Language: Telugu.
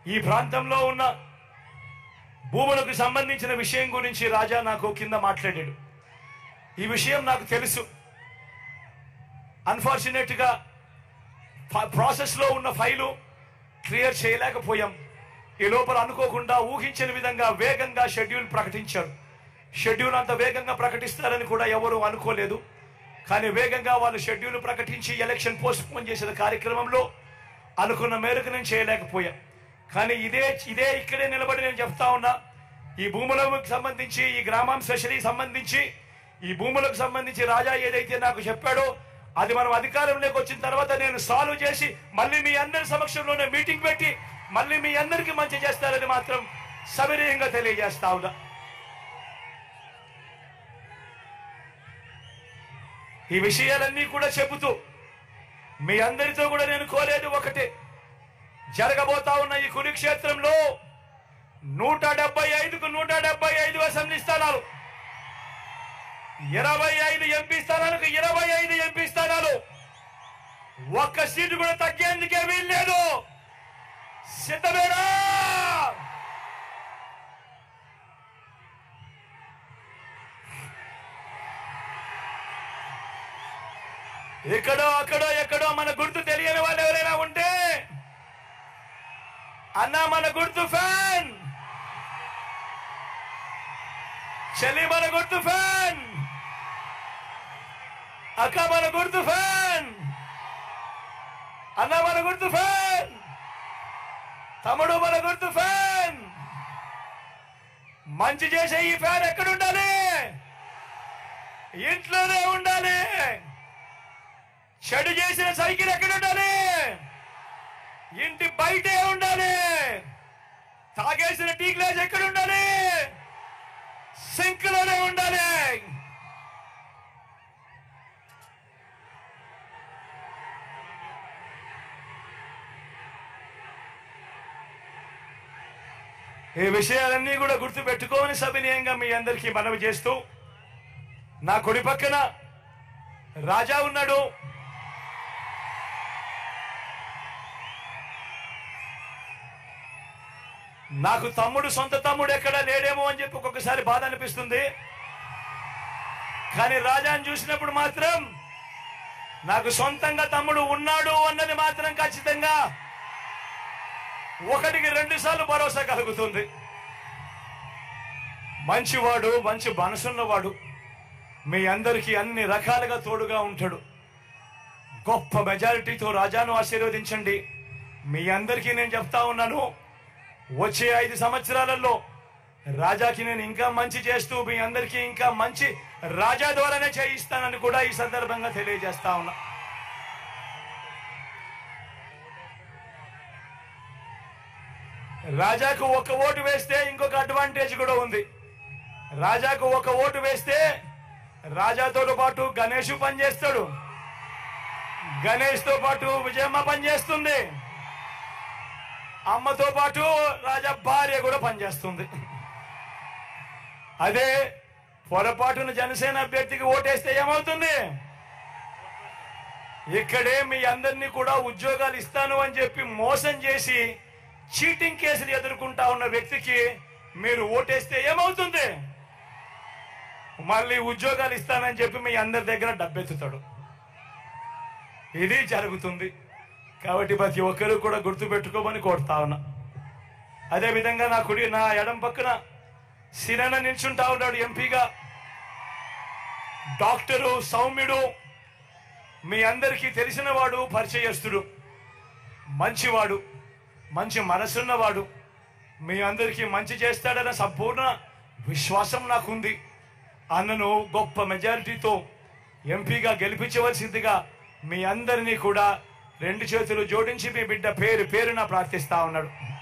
ఈ ప్రాంతంలో ఉన్న భూములకు సంబంధించిన విషయం గురించి రాజా నాకు కింద మాట్లాడాడు. ఈ విషయం నాకు తెలుసు. అన్ఫార్చునేట్ గా ప్రాసెస్ లో ఉన్న ఫైలు క్లియర్ చేయలేకపోయాం. ఈ లోపల అనుకోకుండా ఊహించిన విధంగా వేగంగా షెడ్యూల్ ప్రకటించారు. షెడ్యూల్ అంత వేగంగా ప్రకటిస్తారని కూడా ఎవరు అనుకోలేదు. కానీ వేగంగా వాళ్ళు షెడ్యూల్ ప్రకటించి ఎలక్షన్ పోస్ట్ పోన్ చేసిన కార్యక్రమంలో అనుకున్న మేరకు నేను చేయలేకపోయా. కానీ ఇదే ఇక్కడే నిలబడి నేను చెప్తా ఉన్నా, ఈ భూములకు సంబంధించి, ఈ గ్రామం స్పెషలీ సంబంధించి, ఈ భూములకు సంబంధించి రాజా ఏదైతే నాకు చెప్పాడో అది మనం అధికారంలోకి వచ్చిన తర్వాత నేను సాల్వ్ చేసి మళ్ళీ మీ అందరి సమక్షంలోనే మీటింగ్ పెట్టి మళ్ళీ మీ అందరికీ మంచి చేస్తారని మాత్రం సవినయంగా తెలియజేస్తా ఉన్నా. ఈ విషయాలన్నీ కూడా చెబుతూ మీ అందరితో కూడా నేను కోరేది ఒకటే, జరగబోతా ఉన్న ఈ కురుక్షేత్రంలో 175కు 175 అసెంబ్లీ స్థానాలు, 25 ఎంపీ స్థానాలకు 25 ఎంపీ స్థానాలు, ఒక్క సీటు కూడా తగ్గేందుకే వీల్లేదు. సిద్ధమేనా? ఇక్కడో అక్కడో ఎక్కడో మన గుర్తు తెలియని వాళ్ళు ఎవరైనా ఉంటే, అన్నా మన గుర్తు ఫ్యాన్, చెల్లి మన గుర్తు ఫ్యాన్, అక్క మన గుర్తు ఫ్యాన్, అన్న మన గుర్తు ఫ్యాన్, తమ్ముడు మన గుర్తు ఫ్యాన్. మంచి చేసే ఈ ఫ్యాన్ ఎక్కడ ఉండాలి? ఇంట్లోనే ఉండాలి. చెడు చేసిన సైకిల్ ఎక్కడ ఉండాలి? ఇంటి బయటే ఉండాలి. తాగేసిన టీ గ్లాస్ ఎక్కడ ఉండాలి? సింక్ లోనే ఉండాలి. ఈ విషయాలన్నీ కూడా గుర్తు పెట్టుకోని సవినయంగా మీ అందరికీ మనవి చేస్తూ, నా కుడి పక్కన రాజా ఉన్నాడు. నాకు తమ్ముడు, సొంత తమ్ముడు ఎక్కడ లేడేమో అని చెప్పి ఒక్కొక్కసారి బాధ అనిపిస్తుంది. కానీ రాజాని చూసినప్పుడు మాత్రం నాకు సొంతంగా తమ్ముడు ఉన్నాడు అన్నది మాత్రం ఖచ్చితంగా 1కి 2 సార్లు భరోసా కలుగుతుంది. మంచివాడు, మంచి మనసున్నవాడు, మీ అందరికీ అన్ని రకాలుగా తోడుగా ఉంటాడు. గొప్ప మెజారిటీతో రాజాను ఆశీర్వదించండి. మీ అందరికీ నేను చెప్తా ఉన్నాను, వచ్చే 5 సంవత్సరాలలో రాజాకి నేను ఇంకా మంచి చేస్తూ మీ అందరికీ ఇంకా మంచి రాజా ద్వారానే చేయిస్తానని కూడా ఈ సందర్భంగా తెలియజేస్తా ఉన్నా. రాజాకు ఒక ఓటు వేస్తే ఇంకొక అడ్వాంటేజ్ కూడా ఉంది. రాజాకు ఒక ఓటు వేస్తే రాజాతో పాటు గణేష్ పనిచేస్తాడు, గణేష్ తో పాటు విజయమ్మ పనిచేస్తుంది, అమ్మతో పాటు రాజా భార్య కూడా పనిచేస్తుంది. అదే పొరపాటున జనసేన అభ్యర్థికి ఓటేస్తే ఏమవుతుంది? ఇక్కడే మీ అందరినీ కూడా ఉద్యోగాలు ఇస్తాను అని చెప్పి మోసం చేసి చీటింగ్ కేసులు ఎదుర్కొంటా ఉన్న వ్యక్తికి మీరు ఓటేస్తే ఏమవుతుంది? మళ్ళీ ఉద్యోగాలు ఇస్తానని చెప్పి మీ అందరి దగ్గర డబ్బెత్తుతాడు. ఇది జరుగుతుంది. కాబట్టి ప్రతి ఒక్కరూ కూడా గుర్తు పెట్టుకోమని కోరుతా ఉన్నా. అదేవిధంగా నా ఎడం పక్కన సిరణ నిల్చుంటా ఉన్నాడు ఎంపీగా. డాక్టరు సౌమ్యుడు, మీ అందరికీ తెలిసిన వాడు, పరిచయస్తుడు, మంచివాడు, మంచి మనసున్నవాడు, మీ అందరికీ మంచి చేస్తాడన్న సంపూర్ణ విశ్వాసం నాకుంది. అన్నను గొప్ప మెజారిటీతో ఎంపీగా గెలిపించవలసిందిగా మీ అందరినీ కూడా 2 చేతులు జోడించి మీ బిడ్డ పేరున ప్రార్థిస్తా ఉన్నాడు.